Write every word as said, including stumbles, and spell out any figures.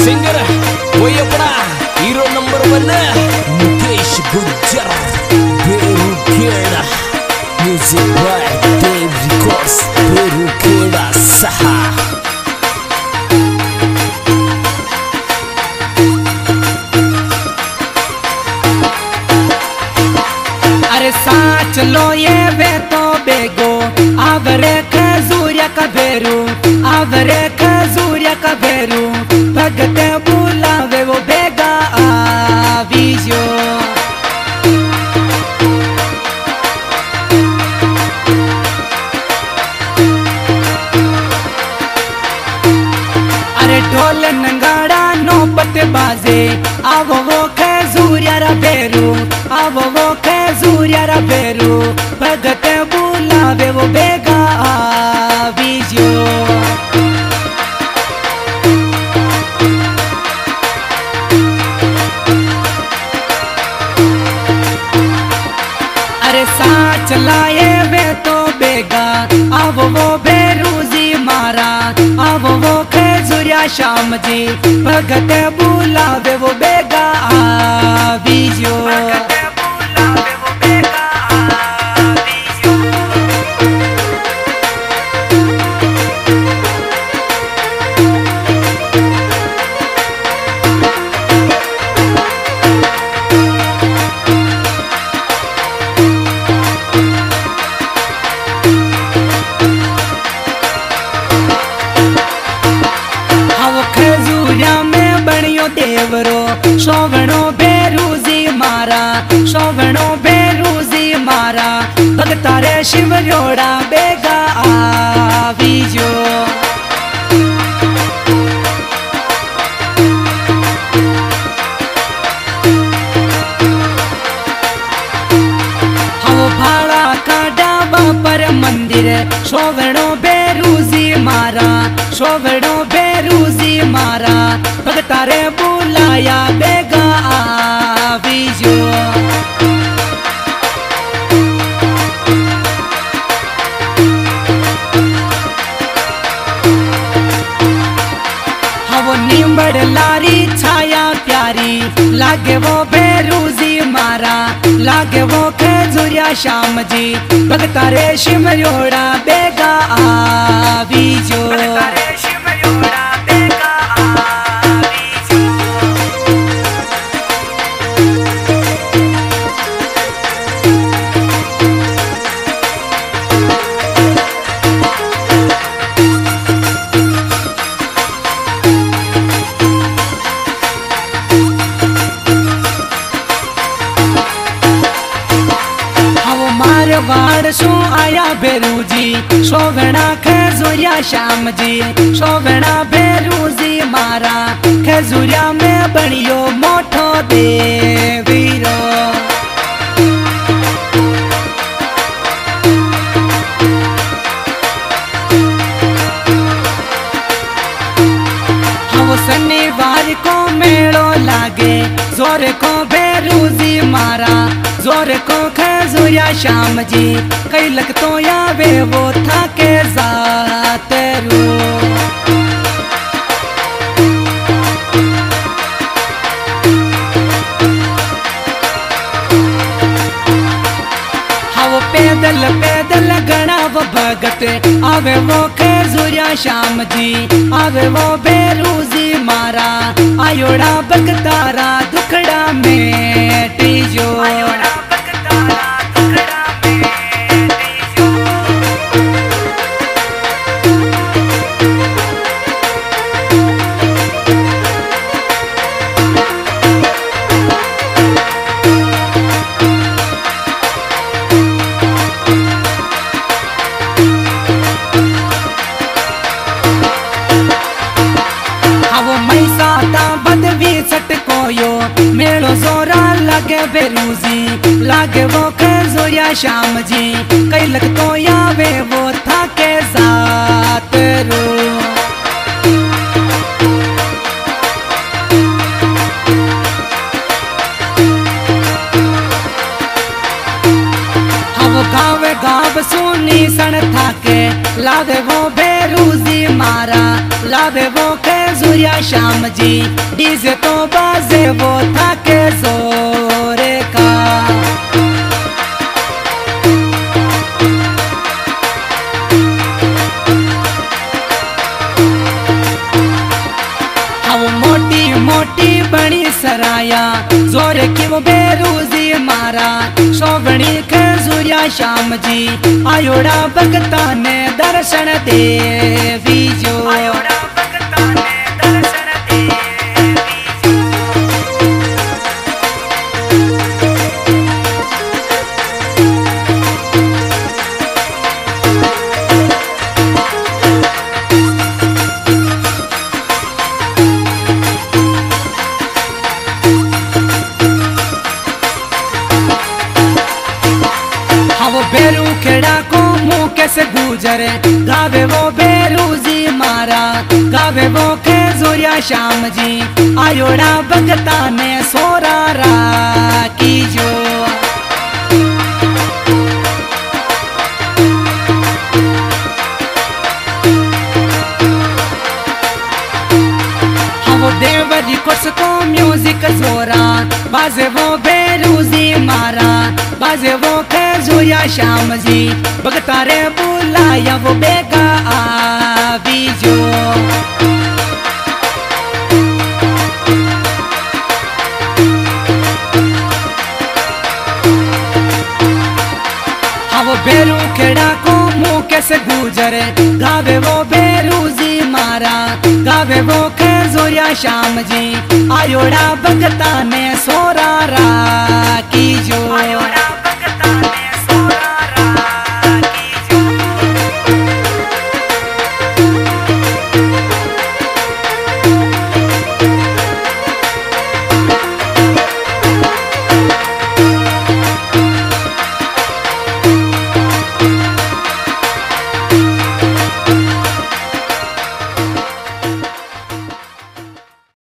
Singer वही अपना hero number one Mukesh Gujjar Berukheda music by Dev records Berukheda सहा। अरे साच लो ये वे तो बेगो आवरे खजूरिया का बेरू आवरे खजूरिया का बेरू भगत बुलावे वो बेगा आवीजो। अरे ढोल नंगाड़ा नौबत बाजे आवो वो खजूरिया रा बेरू आवो वो खजूरिया रा बेरू भगत बुलावे वो बेगा आवीजो। साच लाए वे तो बेगा अब वो बेरूजी मारा अब वो खजूरिया शाम जी भगत बुलावे वो बेगा आवीजो। देवरो शोभनो बेरूजी मारा शोभनो बेरूजी मारा भगतारे शिव जोड़ा बेगा आवीजो। हवो भाड़ा का डाबा पर मंदिर शोभनो बेरूजी मारा शोभनो बेरूजी मारा भगतारे बुलाया बेगा आवीजो। हवो नींबड़ लारी छाया प्यारी लागे वो बेरूजी मारा लागे वो खजूरिया शाम जी भगतारे शिव जोड़ा बेगा आवीजो। वाड़ सो आया बेरूजी शोभना खजूरिया शाम जी शोभना बेरूजी मारा खजूरिया में बनियो मोठो देवीरो। हम शनिवार को मेड़ो लागे जोर को बेरूजी मारा जोर को खजूरिया शाम जी कई लग तो यावे वो था के जात रू। हाँ पैदल पैदल गणा वो भगत आवे वो खजूरिया शाम जी आवे वो बेरूजी मारा आयोड़ा भगतारा दुखड़ा में टीजो। मेड़ो जोरा लागे बेरूजी लागे वो खजूरिया शाम जी कई लग तो यावे वो था के जात रू। हम गावे गाव सुनी सण था के लावे वो बेरूजी मारा लावे वो खजूरिया खजूरिया श्याम जी, डीजे तो बाजे वो था के जोरे का। मोटी बड़ी सराया जोर की वो बेरूजी मारा, शोभनी खजूरिया श्याम जी, आयोड़ा भगता ने दर्शन देवी जो। आयोड़ा भगता ने दर्शन देवी जो। बेरू खेड़ा को मुँह कैसे गुजरे, गावे वो बेरूजी मारा, गावे वो खजूरिया श्याम जी, आयोड़ा भगता ने सोरा रा की जो। हाँ वो देवरी कोर्स को म्यूजिक जोरा, बाजे वो बेरूजी मारा, बाजे वो खजूरिया श्याम जी, भगता रे बुलाया वो बेगा आवी जो। हाँ वो बेरू खेड़ा को मुँह कैसे गुजरे, गावे वो बेरूजी मारा, गावे वो खजूरिया श्याम जी, आयोड़ा भगता ने सोरा रा की जो।